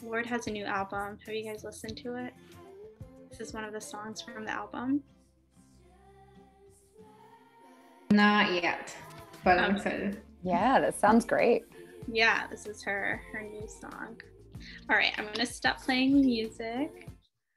Lorde has a new album. Have you guys listened to it? This is one of the songs from the album. Not yet, but I'm excited. Yeah, that sounds great. Yeah, this is her new song. All right, I'm gonna stop playing music.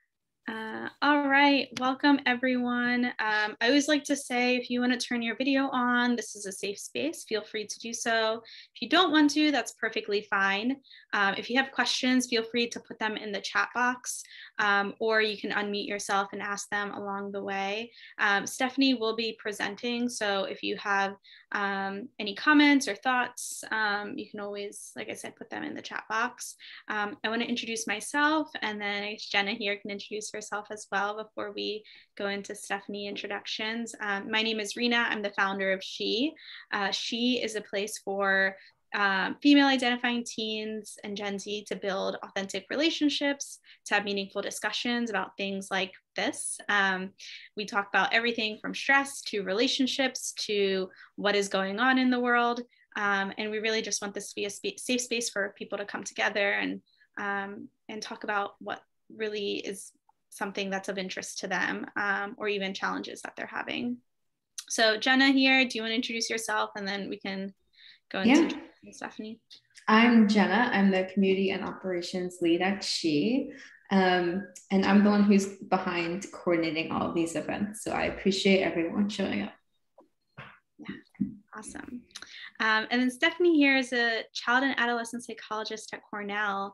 All right, welcome everyone. I always like to say, if you want to turn your video on, this is a safe space. Feel free to do so. If you don't want to, that's perfectly fine. If you have questions, feel free to put them in the chat box, or you can unmute yourself and ask them along the way. Stephanie will be presenting, so if you have any comments or thoughts, you can always, like I said, put them in the chat box. I want to introduce myself, and then Jenna here can introduce herself as well before we go into Stephanie introductions. My name is Rena. I'm the founder of She. She is a place for female identifying teens and Gen Z to build authentic relationships, to have meaningful discussions about things like this. We talk about everything from stress to relationships to what is going on in the world. And we really just want this to be a safe space for people to come together and talk about what really is something that's of interest to them, or even challenges that they're having. So Jenna here, do you want to introduce yourself, and then we can go into Stephanie? I'm Jenna. I'm the community and operations lead at She. And I'm the one who's behind coordinating all of these events. So I appreciate everyone showing up. Yeah, awesome. And then Stephanie here is a child and adolescent psychologist at Cornell.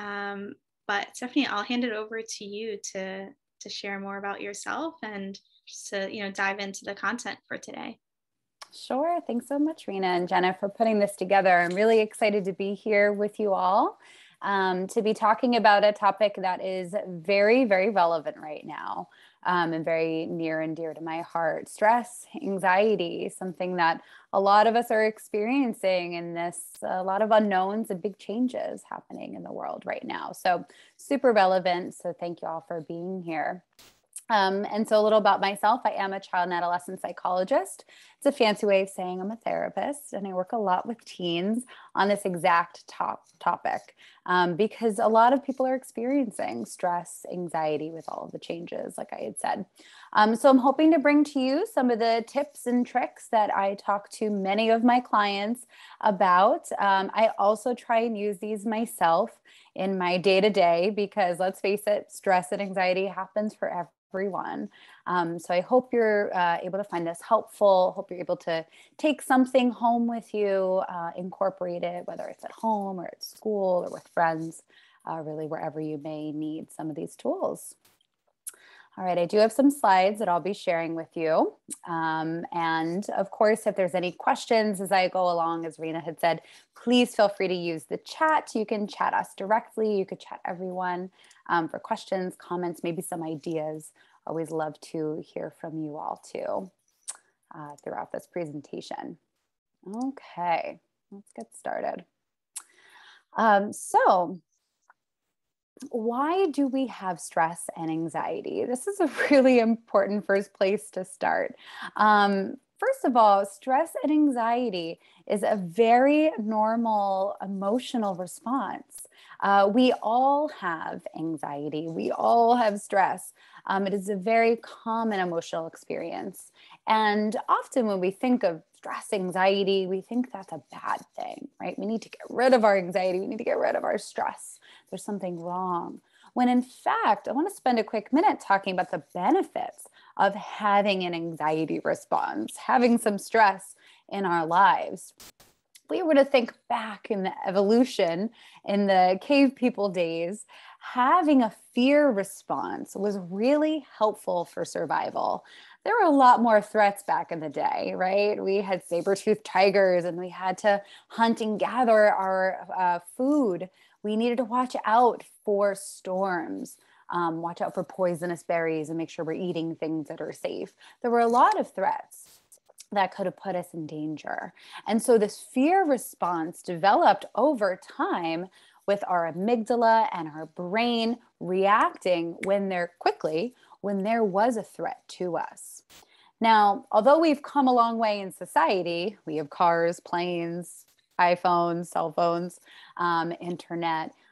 But Stephanie, I'll hand it over to you to share more about yourself and just to dive into the content for today. Sure. Thanks so much, Rena and Jenna, for putting this together. I'm really excited to be here with you all, to be talking about a topic that is very, very relevant right now, and very near and dear to my heart. Stress, anxiety, something that a lot of us are experiencing in this, a lot of unknowns and big changes happening in the world right now. So super relevant. So thank you all for being here. And so a little about myself, I am a child and adolescent psychologist. It's a fancy way of saying I'm a therapist, and I work a lot with teens on this exact topic, because a lot of people are experiencing stress, anxiety with all of the changes, like I had said. So I'm hoping to bring to you some of the tips and tricks that I talk to many of my clients about. I also try and use these myself in my day-to-day, because let's face it, stress and anxiety happens for everyone. So I hope you're able to find this helpful. Hope you're able to take something home with you, incorporate it, whether it's at home or at school or with friends, really wherever you may need some of these tools. All right, I do have some slides that I'll be sharing with you. And of course, if there's any questions as I go along, as Rena had said, please feel free to use the chat. You can chat us directly. You could chat everyone for questions, comments, maybe some ideas. Always love to hear from you all too throughout this presentation. Okay, let's get started. So why do we have stress and anxiety? This is a really important first place to start. First of all, stress and anxiety is a very normal emotional response. We all have anxiety. We all have stress. It is a very common emotional experience. And often when we think of stress, anxiety, we think that's a bad thing, right? We need to get rid of our anxiety. We need to get rid of our stress. There's something wrong. When in fact, I want to spend a quick minute talking about the benefits of having an anxiety response, having some stress in our lives. If we were to think back in the evolution, in the cave people days, having a fear response was really helpful for survival. There were a lot more threats back in the day, right? We had saber-toothed tigers, and we had to hunt and gather our food. We needed to watch out for storms, watch out for poisonous berries, and make sure we're eating things that are safe. There were a lot of threats that could have put us in danger. And so this fear response developed over time with our amygdala and our brain reacting when there was a threat to us. Now, although we've come a long way in society, we have cars, planes, iPhones, cell phones, internet,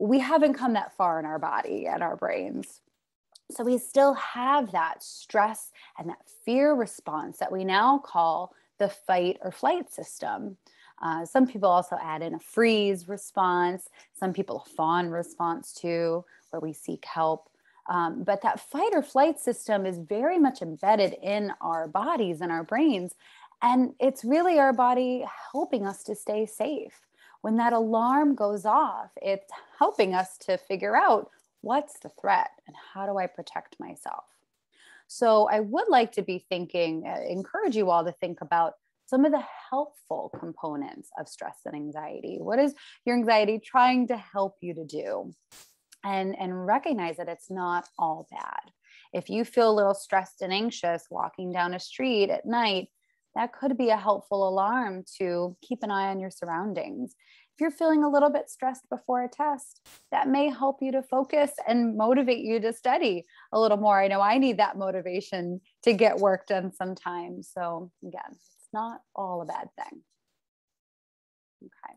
we haven't come that far in our body and our brains. So we still have that stress and that fear response that we now call the fight or flight system. Some people also add in a freeze response. Some people a fawn response too, where we seek help. But that fight or flight system is very much embedded in our bodies and our brains. And it's really our body helping us to stay safe. When that alarm goes off, it's helping us to figure out what's the threat and how do I protect myself. So I would like to be thinking, encourage you all to think about some of the helpful components of stress and anxiety. What is your anxiety trying to help you to do? And recognize that it's not all bad. If you feel a little stressed and anxious walking down a street at night, that could be a helpful alarm to keep an eye on your surroundings. If you're feeling a little bit stressed before a test, that may help you to focus and motivate you to study a little more. I know I need that motivation to get work done sometimes. So again, it's not all a bad thing. Okay.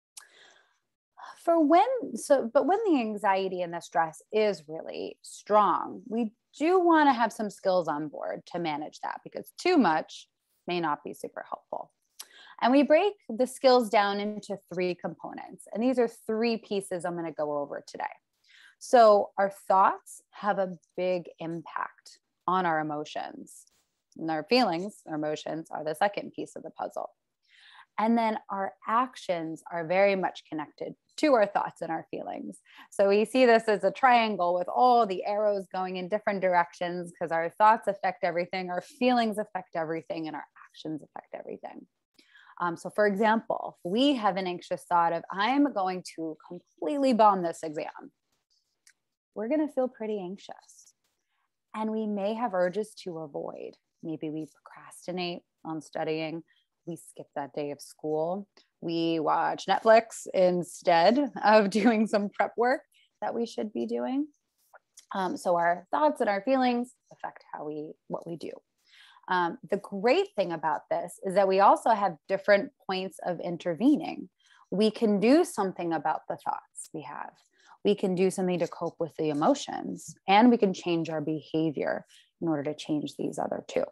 But when the anxiety and the stress is really strong, we do want to have some skills on board to manage that, because too much may not be super helpful. And we break the skills down into 3 components. And these are 3 pieces I'm going to go over today. So our thoughts have a big impact on our emotions. And our feelings, our emotions, are the second piece of the puzzle. And then our actions are very much connected to our thoughts and our feelings. So we see this as a triangle with all the arrows going in different directions, because our thoughts affect everything, our feelings affect everything, and our actions affect everything. So for example, if we have an anxious thought of, I'm going to completely bomb this exam, we're going to feel pretty anxious. And we may have urges to avoid. Maybe we procrastinate on studying. We skip that day of school. We watch Netflix instead of doing some prep work that we should be doing. So our thoughts and our feelings affect what we do. The great thing about this is that we also have different points of intervening. We can do something about the thoughts we have. We can do something to cope with the emotions, and we can change our behavior in order to change these other 2.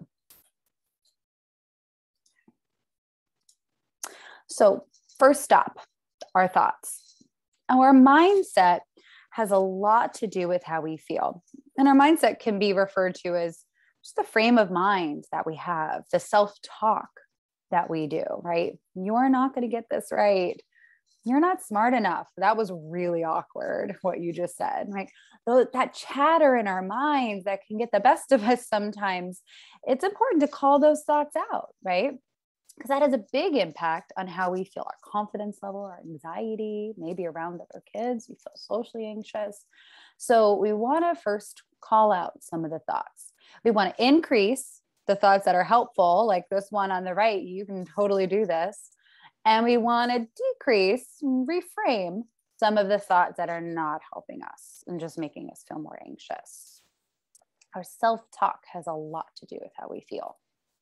So first stop, our thoughts. Our mindset has a lot to do with how we feel. And our mindset can be referred to as just the frame of mind that we have, the self-talk that we do, right? You're not going to get this right. You're not smart enough. That was really awkward, what you just said, right? That chatter in our minds that can get the best of us sometimes, it's important to call those thoughts out, right? Because that has a big impact on how we feel, our confidence level, our anxiety, maybe around other kids, we feel socially anxious. So we want to first call out some of the thoughts. We want to increase the thoughts that are helpful, like this one on the right, you can totally do this. And we want to decrease, reframe some of the thoughts that are not helping us and just making us feel more anxious. Our self-talk has a lot to do with how we feel.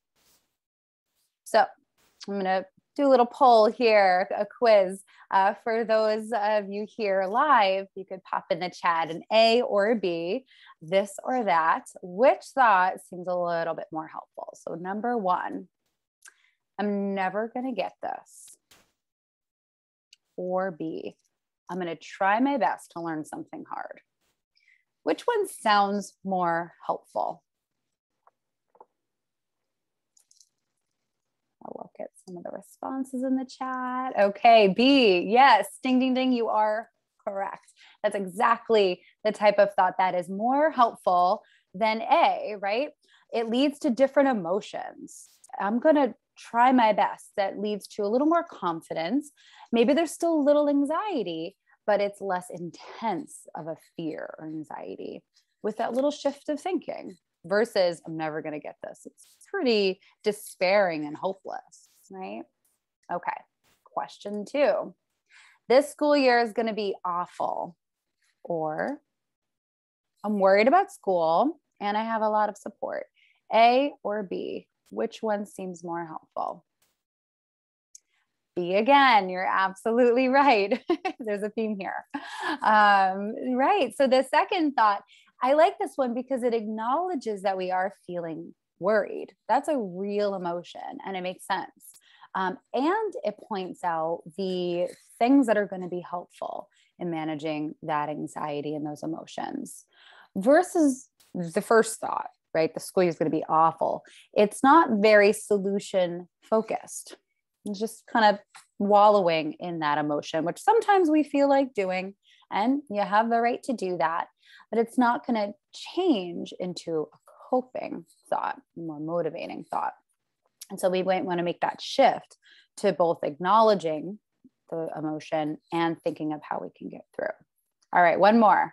So I'm going to do a little poll here, a quiz for those of you here live. You could pop in the chat an A or a B, this or that. Which thought seems a little bit more helpful? So number 1, I'm never going to get this. Or B, I'm going to try my best to learn something hard. Which one sounds more helpful? I'll look at some of the responses in the chat. Okay, B, yes, ding, ding, ding, you are correct. That's exactly the type of thought that is more helpful than A, right? It leads to different emotions. I'm going to try my best. That leads to a little more confidence. Maybe there's still a little anxiety, but it's less intense of a fear or anxiety with that little shift of thinking versus I'm never going to get this. It's pretty despairing and hopeless, right? Okay. Question 2. This school year is going to be awful. Or I'm worried about school and I have a lot of support. A or B, which one seems more helpful? Be again, you're absolutely right. There's a theme here. Right. So the second thought, I like this one because it acknowledges that we are feeling worried. That's a real emotion and it makes sense. And it points out the things that are going to be helpful in managing that anxiety and those emotions versus the first thought, right? The school year is going to be awful. It's not very solution focused. It's just kind of wallowing in that emotion, which sometimes we feel like doing, and you have the right to do that, but it's not going to change into a coping thought, more motivating thought. And so we might want to make that shift to both acknowledging the emotion and thinking of how we can get through. All right, one more.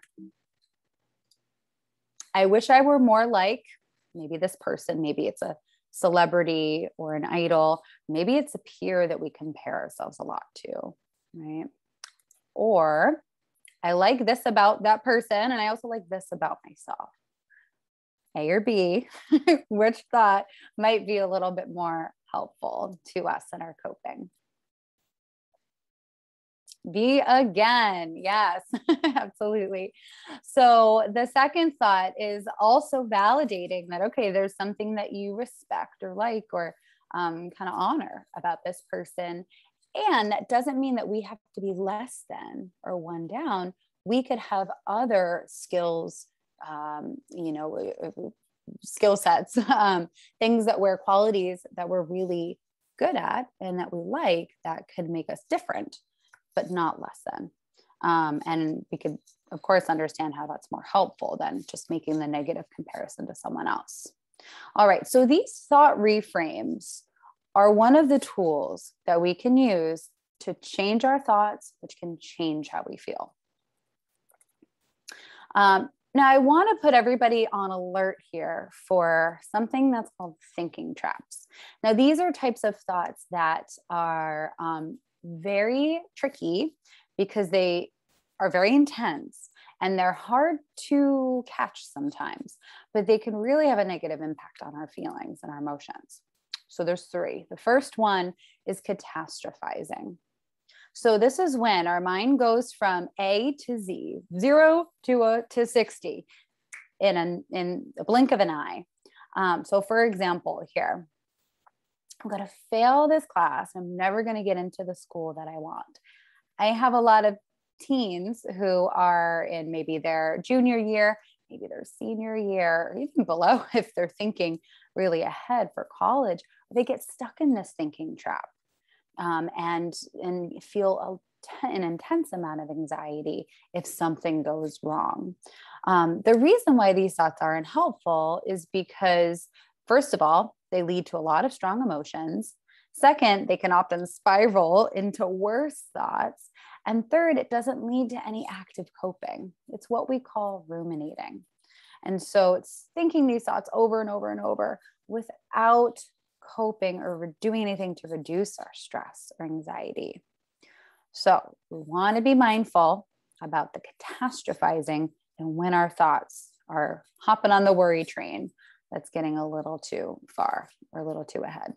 I wish I were more like maybe this person. Maybe it's a celebrity or an idol. Maybe it's a peer that we compare ourselves a lot to, right? Or I like this about that person, and I also like this about myself. A or B, which thought might be a little bit more helpful to us in our coping? B again. Yes, absolutely. So the second thought is also validating that, okay, there's something that you respect or like, or kind of honor about this person. And that doesn't mean that we have to be less than or one down. We could have other skills, skill sets, things that we're qualities that we're really good at and that we like that could make us different, but not less than. And we could, of course, understand how that's more helpful than just making the negative comparison to someone else. All right. So these thought reframes are one of the tools that we can use to change our thoughts, which can change how we feel. Now, I want to put everybody on alert here for something that's called thinking traps. Now, these are types of thoughts that are very tricky because they are very intense and they're hard to catch sometimes, but they can really have a negative impact on our feelings and our emotions. So there's three. The first one is catastrophizing. So this is when our mind goes from A to Z, 0 to 60 in a blink of an eye. So for example, here, I'm going to fail this class. I'm never going to get into the school that I want. I have a lot of teens who are in maybe their junior year, maybe their senior year, or even below if they're thinking really ahead for college. They get stuck in this thinking trap. And feel an intense amount of anxiety if something goes wrong. The reason why these thoughts aren't helpful is because, first of all, they lead to a lot of strong emotions. Second, they can often spiral into worse thoughts. And third, it doesn't lead to any active coping. It's what we call ruminating. And so it's thinking these thoughts over and over and over without coping or doing anything to reduce our stress or anxiety. So we want to be mindful about the catastrophizing and when our thoughts are hopping on the worry train that's getting a little too far or a little too ahead.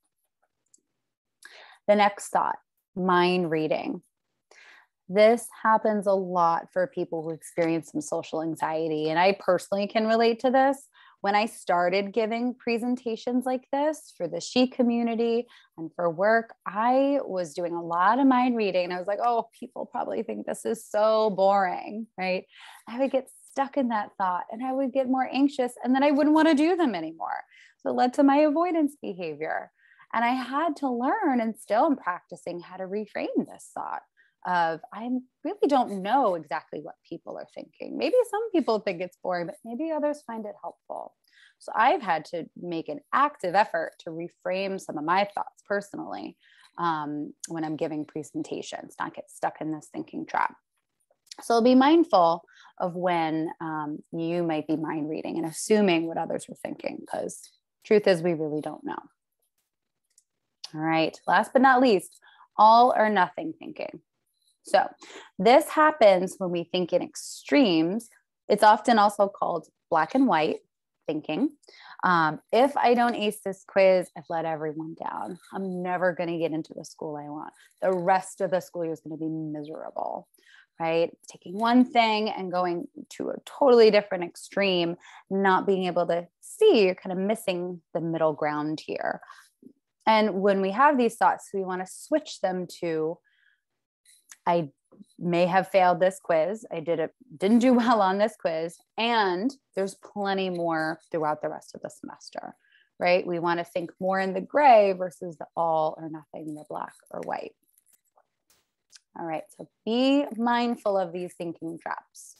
The next thought, mind reading. This happens a lot for people who experience some social anxiety. And I personally can relate to this. When I started giving presentations like this for the She community and for work, I was doing a lot of mind reading. And I was like, oh, people probably think this is so boring, right? I would get stuck in that thought and I would get more anxious and then I wouldn't want to do them anymore. So it led to my avoidance behavior. And I had to learn, and still am practicing, how to reframe this thought of, I really don't know exactly what people are thinking. Maybe some people think it's boring, but maybe others find it helpful. So I've had to make an active effort to reframe some of my thoughts personally when I'm giving presentations, not get stuck in this thinking trap. So be mindful of when you might be mind reading and assuming what others are thinking, because truth is we really don't know. All right, last but not least, all or nothing thinking. So this happens when we think in extremes. It's often also called black and white, thinking. If I don't ace this quiz, I've let everyone down. I'm never going to get into the school I want. The rest of the school year is going to be miserable, right? Taking one thing and going to a totally different extreme, not being able to see, you're kind of missing the middle ground here. And when we have these thoughts, we want to switch them to, I may have failed this quiz. I didn't do well on this quiz. And there's plenty more throughout the rest of the semester, right? We want to think more in the gray versus the all or nothing, the black or white. All right, so be mindful of these thinking traps.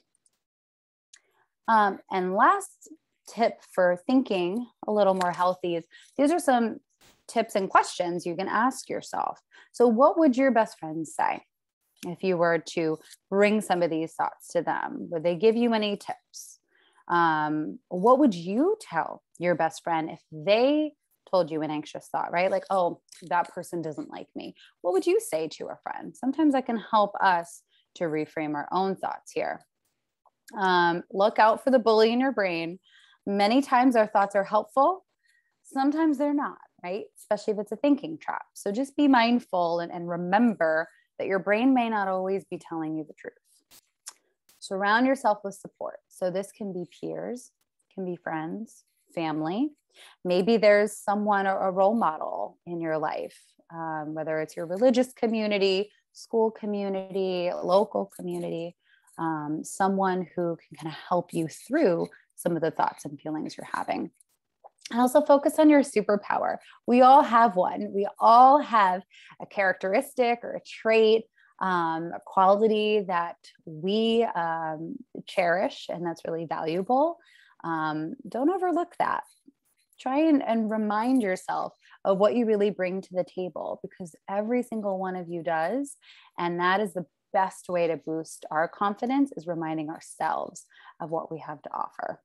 And last tip for thinking a little more healthy is, these are some tips and questions you can ask yourself. So what would your best friend say if you were to bring some of these thoughts to them? Would they give you any tips? What would you tell your best friend if they told you an anxious thought, right? Like, oh, that person doesn't like me. What would you say to a friend? Sometimes that can help us to reframe our own thoughts here. Look out for the bully in your brain. Many times our thoughts are helpful. Sometimes they're not, right? Especially if it's a thinking trap. So just be mindful and remember that your brain may not always be telling you the truth. Surround yourself with support. So this can be peers, can be friends, family. Maybe there's someone or a role model in your life, whether it's your religious community, school community, local community, someone who can kind of help you through some of the thoughts and feelings you're having. And also focus on your superpower. We all have one. We all have a characteristic or a trait, a quality that we cherish and that's really valuable. Don't overlook that. Try and remind yourself of what you really bring to the table, because every single one of you does. And that is the best way to boost our confidence, is reminding ourselves of what we have to offer.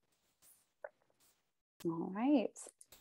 All right.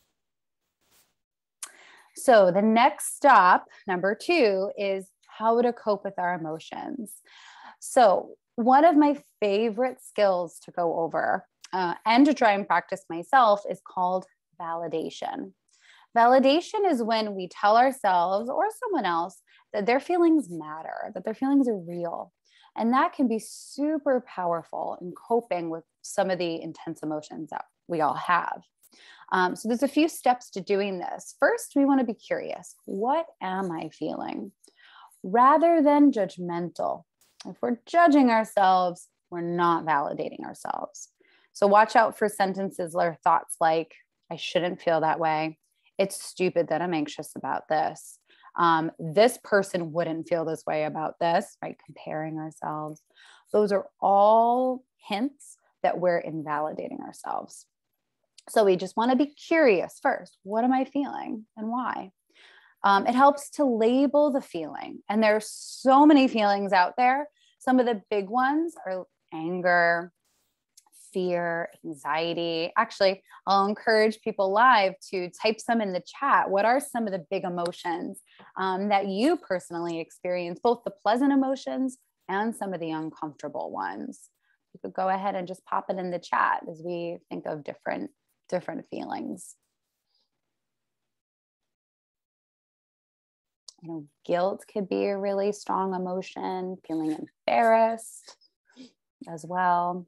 So the next stop, number 2, is how to cope with our emotions. So one of my favorite skills to go over and to try and practice myself is called validation. Validation is when we tell ourselves or someone else that their feelings matter, that their feelings are real. And that can be super powerful in coping with some of the intense emotions that we all have. So there's a few steps to doing this. First, we want to be curious. What am I feeling? Rather than judgmental. If we're judging ourselves, we're not validating ourselves. So watch out for sentences or thoughts like, I shouldn't feel that way. It's stupid that I'm anxious about this. This person wouldn't feel this way about this, right? Comparing ourselves. Those are all hints that we're invalidating ourselves. So we just want to be curious first. What am I feeling and why? It helps to label the feeling. And there's so many feelings out there. Some of the big ones are anger, fear, anxiety. Actually, I'll encourage people live to type some in the chat. What are some of the big emotions that you personally experience, both the pleasant emotions and some of the uncomfortable ones? You could go ahead and just pop it in the chat as we think of different feelings. You know, guilt could be a really strong emotion, feeling embarrassed as well.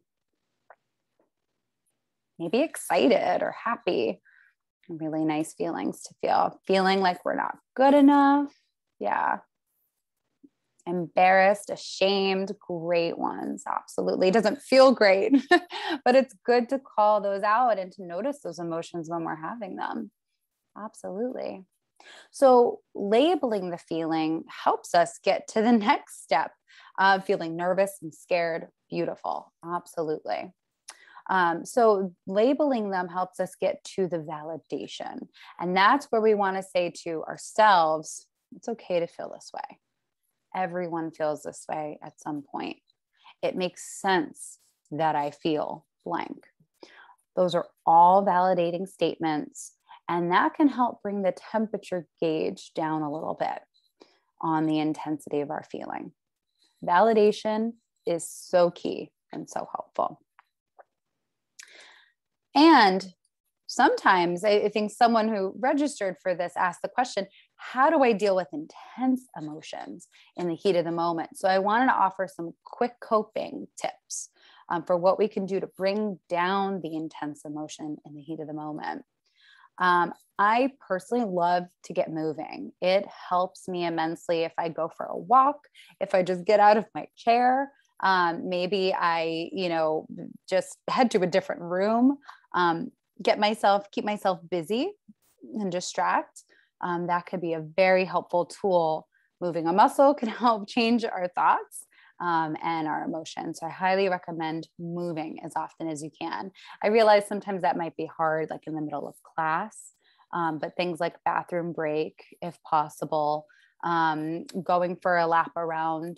Maybe excited or happy, really nice feelings to feel. Feeling like we're not good enough. Yeah. Embarrassed, ashamed, great ones. Absolutely. It doesn't feel great, but it's good to call those out and to notice those emotions when we're having them. Absolutely. So labeling the feeling helps us get to the next step of feeling nervous and scared. Beautiful. Absolutely. So labeling them helps us get to the validation. And that's where we want to say to ourselves, it's okay to feel this way. Everyone feels this way at some point. It makes sense that I feel blank. Those are all validating statements. And that can help bring the temperature gauge down a little bit on the intensity of our feeling. Validation is so key and so helpful. And sometimes I think someone who registered for this asked the question, how do I deal with intense emotions in the heat of the moment? So I wanted to offer some quick coping tips for what we can do to bring down the intense emotion in the heat of the moment. I personally love to get moving. It helps me immensely if I go for a walk, if I just get out of my chair. Maybe I, just head to a different room, keep myself busy and distract. That could be a very helpful tool. Moving a muscle can help change our thoughts and our emotions. So I highly recommend moving as often as you can. I realize sometimes that might be hard, like in the middle of class, but things like bathroom break, if possible, going for a lap around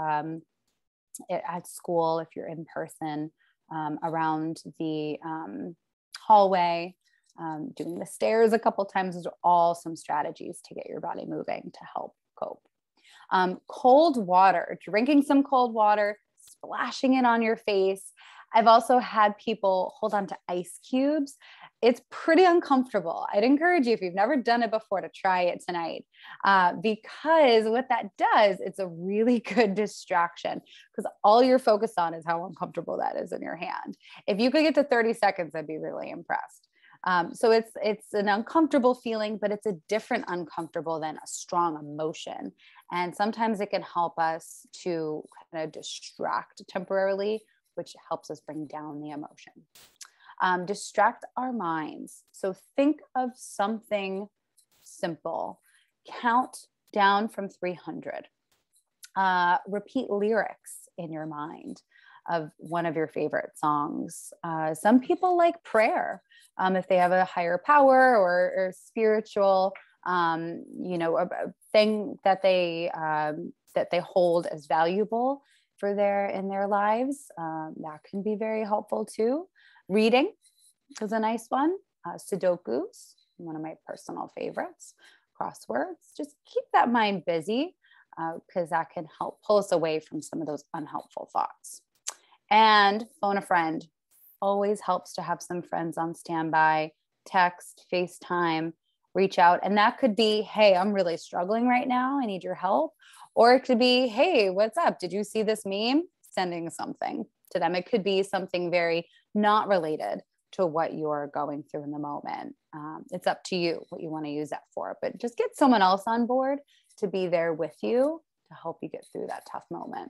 at school, if you're in person, around the hallway, doing the stairs a couple times. Those are all some strategies to get your body moving to help cope. Cold water, drinking some cold water, splashing it on your face. I've also had people hold on to ice cubes. It's pretty uncomfortable. I'd encourage you, if you've never done it before, to try it tonight, because what that does, it's a really good distraction, because all you're focused on is how uncomfortable that is in your hand. If you could get to 30 seconds, I'd be really impressed. So it's an uncomfortable feeling, but it's a different uncomfortable than a strong emotion. And sometimes it can help us to kind of distract temporarily, which helps us bring down the emotion. Distract our minds. So think of something simple. Count down from 300. Repeat lyrics in your mind of one of your favorite songs. Some people like prayer. If they have a higher power or spiritual, a thing that they hold as valuable in their lives, that can be very helpful too. Reading is a nice one. Sudokus, one of my personal favorites. Crosswords. Just keep that mind busy, because that can help pull us away from some of those unhelpful thoughts. And phone a friend. Always helps to have some friends on standby. Text, FaceTime, reach out. And that could be, hey, I'm really struggling right now, I need your help. Or it could be, hey, what's up? Did you see this meme? Sending something to them. It could be something very not related to what you're going through in the moment. It's up to you what you want to use that for, but just get someone else on board to be there with you to help you get through that tough moment.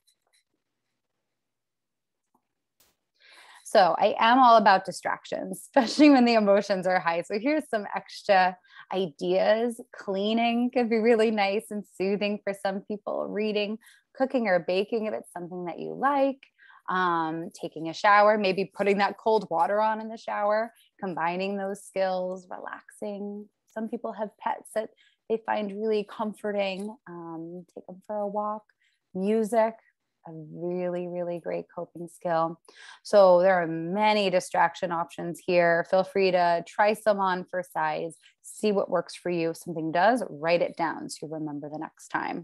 So I am all about distractions, especially when the emotions are high. So here's some extra ideas. Cleaning could be really nice and soothing for some people. Reading, cooking, or baking if it's something that you like. Taking a shower, maybe putting that cold water on in the shower, combining those skills, relaxing. Some people have pets that they find really comforting. Take them for a walk. Music, a really, really great coping skill. So there are many distraction options here. Feel free to try some on for size, see what works for you. If something does, write it down so you remember the next time.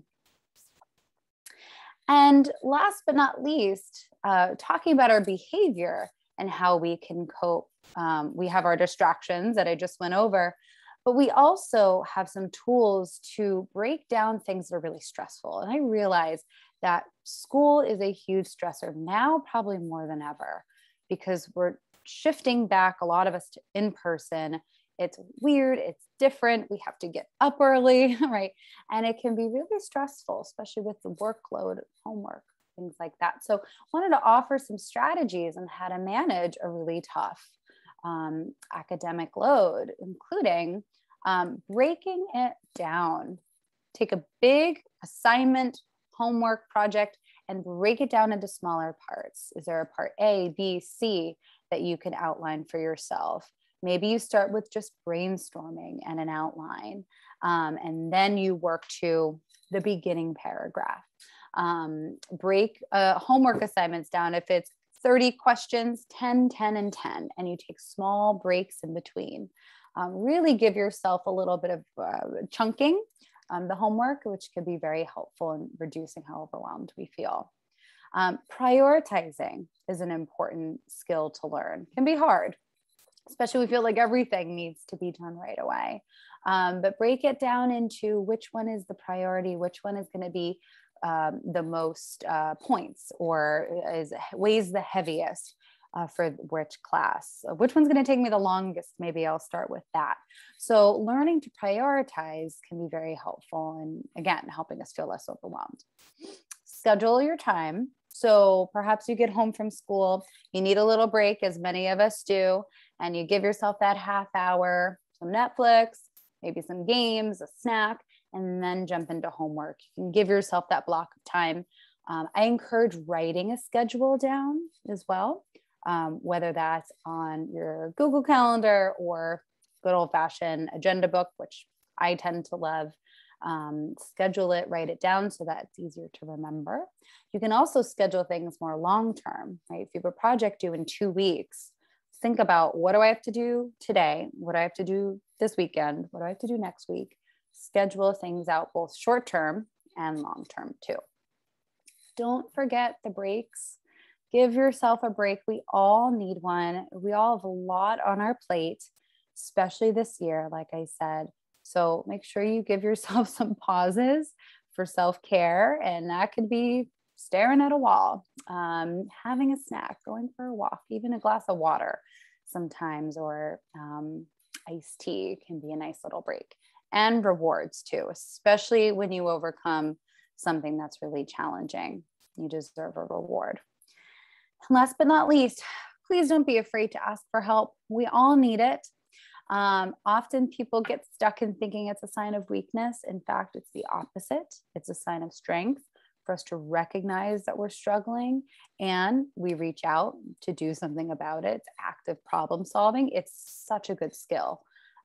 And last but not least, talking about our behavior and how we can cope. We have our distractions that I just went over, but we also have some tools to break down things that are really stressful. And I realize that school is a huge stressor now, probably more than ever, because we're shifting back, a lot of us, to in person. It's weird, it's different. We have to get up early, right? And it can be really stressful, especially with the workload, homework, things like that. So I wanted to offer some strategies on how to manage a really tough academic load, including breaking it down. Take a big assignment, homework project, and break it down into smaller parts. Is there a part A, B, C that you can outline for yourself? Maybe you start with just brainstorming and an outline, and then you work to the beginning paragraph. Break homework assignments down. If it's 30 questions, 10, 10, and 10, and you take small breaks in between. Really give yourself a little bit of chunking the homework, which could be very helpful in reducing how overwhelmed we feel. Prioritizing is an important skill to learn. It can be hard, especially we feel like everything needs to be done right away. But break it down into which one is the priority, which one is going to be the most points, or weighs the heaviest for which class. Which one's going to take me the longest? Maybe I'll start with that. So learning to prioritize can be very helpful, and again, helping us feel less overwhelmed. Schedule your time. So perhaps you get home from school, you need a little break, as many of us do, and you give yourself that half hour, some Netflix, maybe some games, a snack, and then jump into homework. You can give yourself that block of time. I encourage writing a schedule down as well, whether that's on your Google Calendar or good old-fashioned agenda book, which I tend to love. Schedule it, write it down so that it's easier to remember. You can also schedule things more long-term, right? If you have a project due in 2 weeks, think about, what do I have to do today? What do I have to do this weekend? What do I have to do next week? Schedule things out both short-term and long-term too. Don't forget the breaks. Give yourself a break. We all need one. We all have a lot on our plate, especially this year, like I said. So make sure you give yourself some pauses for self-care, and that could be staring at a wall, having a snack, going for a walk, even a glass of water sometimes, or iced tea can be a nice little break. And rewards too, especially when you overcome something that's really challenging. You deserve a reward. And last but not least, please don't be afraid to ask for help. We all need it. Often people get stuck in thinking it's a sign of weakness. In fact, it's the opposite. It's a sign of strength for us to recognize that we're struggling, and we reach out to do something about it. It's active problem solving. It's such a good skill.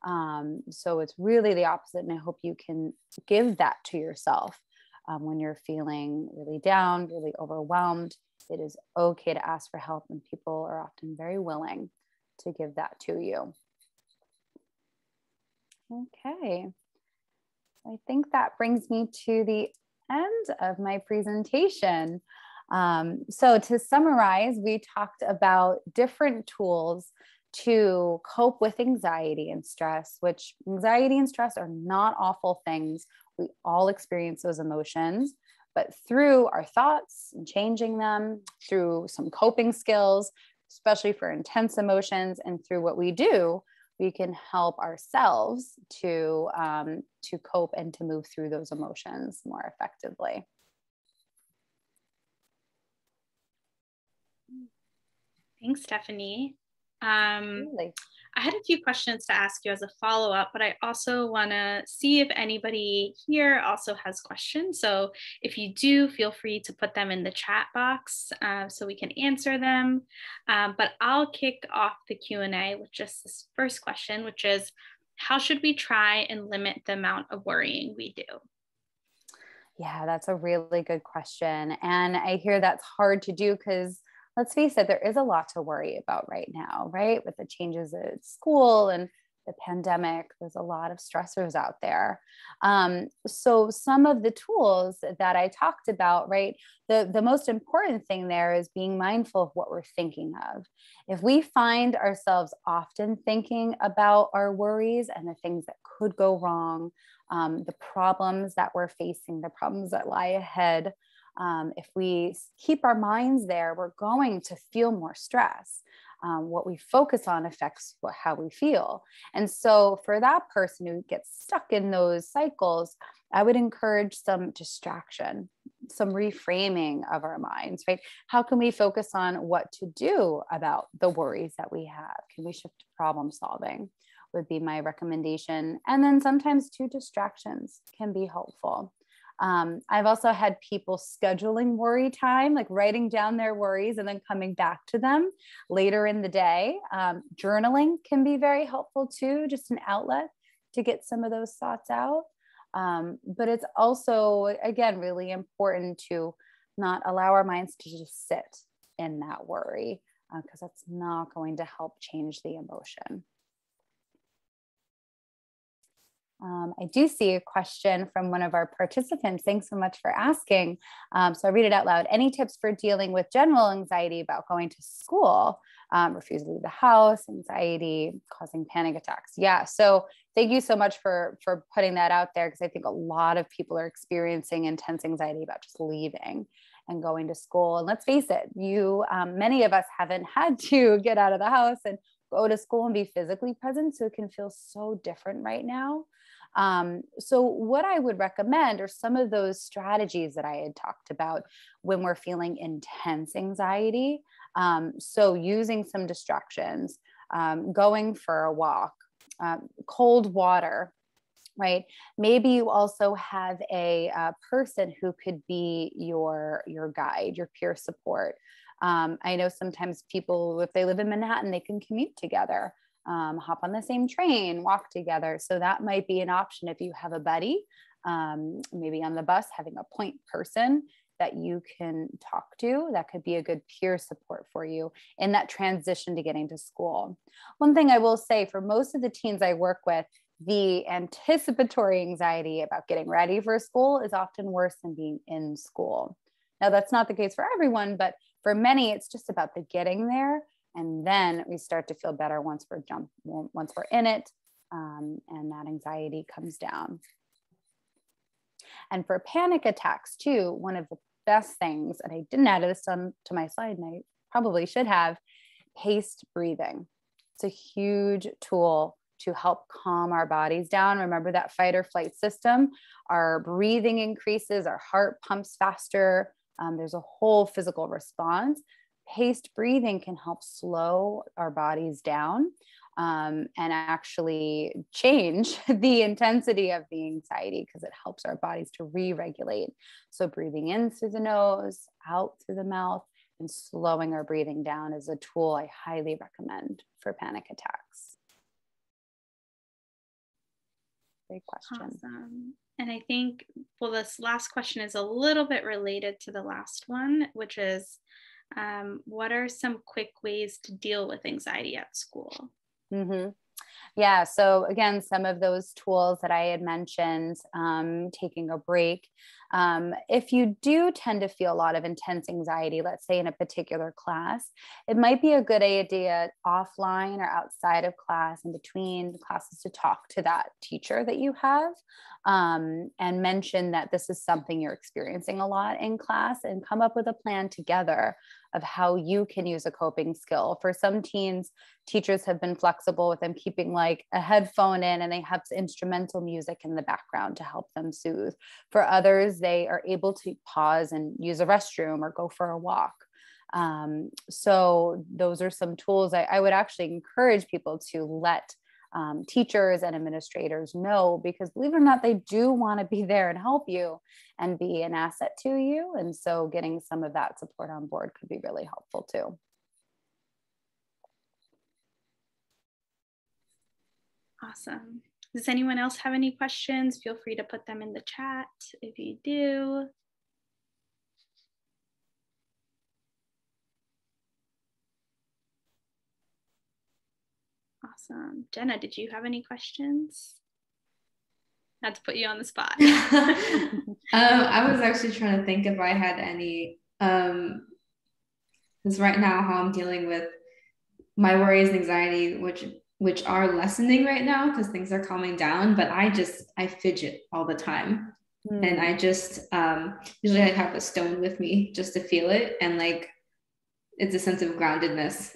So it's really the opposite. And I hope you can give that to yourself when you're feeling really down, really overwhelmed. It is okay to ask for help, and people are often very willing to give that to you. Okay, I think that brings me to the end of my presentation. So to summarize, we talked about different tools to cope with anxiety and stress, which anxiety and stress are not awful things. We all experience those emotions, but through our thoughts and changing them, through some coping skills, especially for intense emotions, and through what we do, we can help ourselves to cope and to move through those emotions more effectively. Thanks, Stephanie. Really? I had a few questions to ask you as a follow-up, but I also want to see if anybody here also has questions. So if you do, feel free to put them in the chat box so we can answer them. But I'll kick off the Q&A with just this first question, which is, how should we try and limit the amount of worrying we do? Yeah, that's a really good question. And I hear that's hard to do because, let's face it, there is a lot to worry about right now, right? With the changes at school and the pandemic, there's a lot of stressors out there. So some of the tools that I talked about, right? The most important thing there is being mindful of what we're thinking of. If we find ourselves often thinking about our worries and the things that could go wrong, the problems that we're facing, the problems that lie ahead, if we keep our minds there, we're going to feel more stress. What we focus on affects how we feel. And so for that person who gets stuck in those cycles, I would encourage some distraction, some reframing of our minds, right? How can we focus on what to do about the worries that we have? Can we shift to problem solving? Would be my recommendation. And then sometimes too, distractions can be helpful. I've also had people scheduling worry time, like writing down their worries and then coming back to them later in the day. Journaling can be very helpful too, just an outlet to get some of those thoughts out. But it's also, again, really important to not allow our minds to just sit in that worry, because that's not going to help change the emotion. I do see a question from one of our participants. Thanks so much for asking. So I'll read it out loud. Any tips for dealing with general anxiety about going to school? Refusal to leave the house, anxiety, causing panic attacks. Yeah. So thank you so much for putting that out there, because I think a lot of people are experiencing intense anxiety about just leaving and going to school. And let's face it, many of us haven't had to get out of the house and go to school and be physically present. So it can feel so different right now. So what I would recommend are some of those strategies that I had talked about when we're feeling intense anxiety. So using some distractions, going for a walk, cold water, right? Maybe you also have a person who could be your guide, your peer support. I know sometimes people, if they live in Manhattan, they can commute together, hop on the same train, walk together. So that might be an option if you have a buddy, maybe on the bus, having a point person that you can talk to. That could be a good peer support for you in that transition to getting to school. One thing I will say, for most of the teens I work with, the anticipatory anxiety about getting ready for school is often worse than being in school. Now, that's not the case for everyone, but for many, it's just about the getting there. And then we start to feel better once we're in it, and that anxiety comes down. And for panic attacks too, one of the best things, and I didn't add this to my slide, and I probably should have, paced breathing. It's a huge tool to help calm our bodies down. Remember that fight or flight system, our breathing increases, our heart pumps faster. There's a whole physical response. Paced breathing can help slow our bodies down, and actually change the intensity of the anxiety, because it helps our bodies to re-regulate. So breathing in through the nose, out through the mouth, and slowing our breathing down is a tool I highly recommend for panic attacks. Great question. Awesome. And I think, well, this last question is a little bit related to the last one, which is, what are some quick ways to deal with anxiety at school? Mm-hmm. Yeah. So again, some of those tools that I had mentioned, taking a break. If you do tend to feel a lot of intense anxiety, let's say in a particular class, it might be a good idea offline or outside of class, in between classes, to talk to that teacher that you have, and mention that this is something you're experiencing a lot in class, and come up with a plan together of how you can use a coping skill. For some teens, teachers have been flexible with them keeping like a headphone in, and they have instrumental music in the background to help them soothe. For others, they are able to pause and use a restroom or go for a walk. So those are some tools I would actually encourage people to let teachers and administrators know, because believe it or not, they do want to be there and help you and be an asset to you. And so getting some of that support on board could be really helpful too. Awesome. Does anyone else have any questions? Feel free to put them in the chat if you do. Awesome. Jenna, did you have any questions? Not to put you on the spot. I was actually trying to think if I had any, because right now how I'm dealing with my worries and anxiety, which are lessening right now because things are calming down, but I fidget all the time. And I just usually I have a stone with me just to feel it, and like it's a sense of groundedness.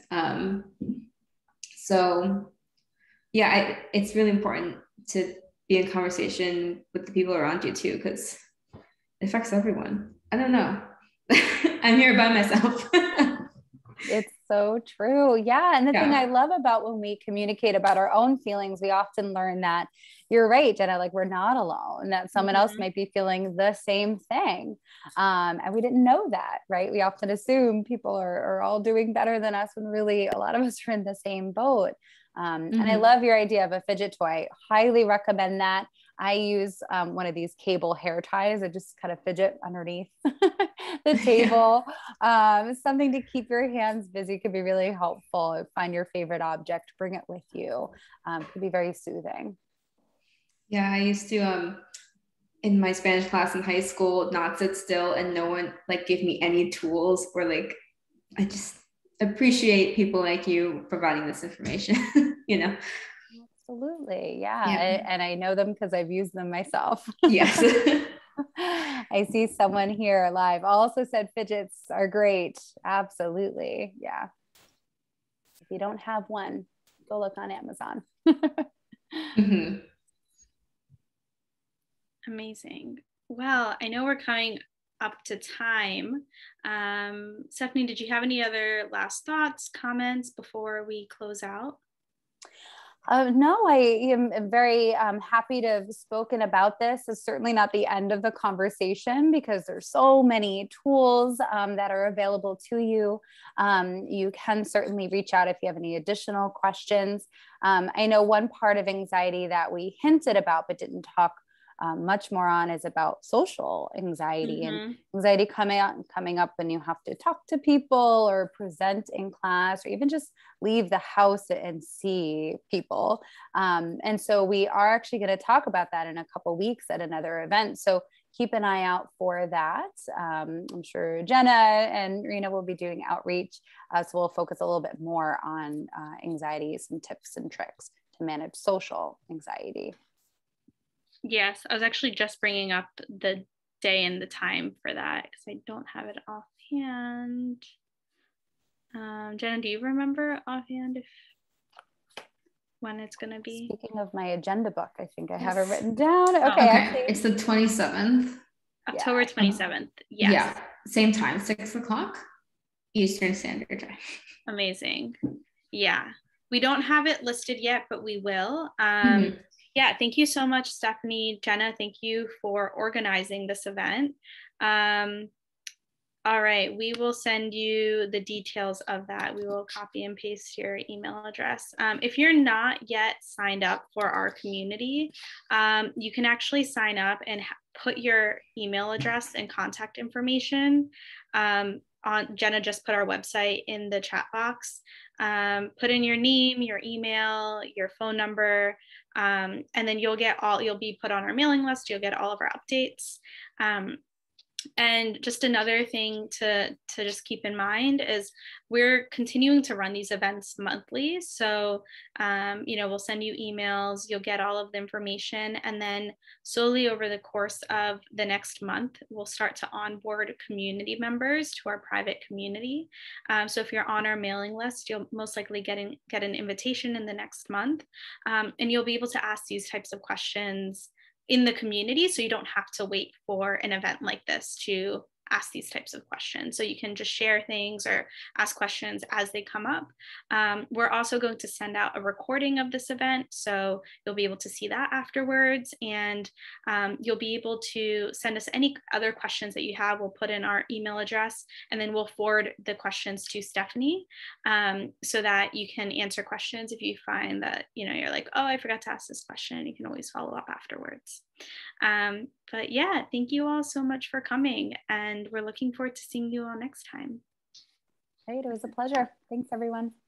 So yeah, it's really important to be in conversation with the people around you too, because it affects everyone. I don't know. I'm here by myself. It's so true. Yeah. And the thing I love about when we communicate about our own feelings, we often learn that you're right, Jenna, like we're not alone, that someone else might be feeling the same thing. And we didn't know that, right? We often assume people are all doing better than us, when really a lot of us are in the same boat. And I love your idea of a fidget toy. Highly recommend that. I use one of these cable hair ties. I just kind of fidget underneath the table. Something to keep your hands busy could be really helpful. Find your favorite object, bring it with you. Could be very soothing. Yeah, I used to in my Spanish class in high school not sit still and no one like give me any tools, or like I just appreciate people like you providing this information, you know. Absolutely. Yeah. Yeah. And I know them because I've used them myself. Yes. I see someone here live also said fidgets are great. Absolutely. Yeah. If you don't have one, go look on Amazon. Mm-hmm. Amazing. Well, I know we're coming up to time. Stephanie, did you have any other last thoughts, comments before we close out? No, I am very happy to have spoken about this. It's certainly not the end of the conversation because there's so many tools that are available to you. You can certainly reach out if you have any additional questions. I know one part of anxiety that we hinted about but didn't talk much more on is about social anxiety and anxiety coming up when you have to talk to people or present in class or even just leave the house and see people. And so we are actually going to talk about that in a couple weeks at another event. So keep an eye out for that. I'm sure Jenna and Rena will be doing outreach. So we'll focus a little bit more on anxiety, some tips and tricks to manage social anxiety. Yes, I was actually just bringing up the day and the time for that because I don't have it offhand. Jenna, do you remember offhand when it's going to be? Speaking of my agenda book, I think I have it written down. Okay, Actually, it's the 27th. October 27th. Yes. Yeah, same time, 6 o'clock Eastern Standard Time. Amazing. Yeah, we don't have it listed yet, but we will. Yeah, thank you so much, Stephanie. Jenna, thank you for organizing this event. All right, we will send you the details of that. We will copy and paste your email address. If you're not yet signed up for our community, you can actually sign up and put your email address and contact information on. Jenna just put our website in the chat box. Put in your name, your email, your phone number, and then you'll be put on our mailing list. You'll get all of our updates. And just another thing to just keep in mind is we're continuing to run these events monthly. So, we'll send you emails, you'll get all of the information, and then slowly over the course of the next month, we'll start to onboard community members to our private community. So if you're on our mailing list, you'll most likely get an invitation in the next month, and you'll be able to ask these types of questions in the community, so you don't have to wait for an event like this to ask these types of questions. So you can just share things or ask questions as they come up. We're also going to send out a recording of this event, so you'll be able to see that afterwards, and you'll be able to send us any other questions that you have. We'll put in our email address, and then we'll forward the questions to Stephanie, so that you can answer questions if you find that you're like, oh, I forgot to ask this question. You can always follow up afterwards. But yeah, thank you all so much for coming, and we're looking forward to seeing you all next time. Great, it was a pleasure. Thanks, everyone.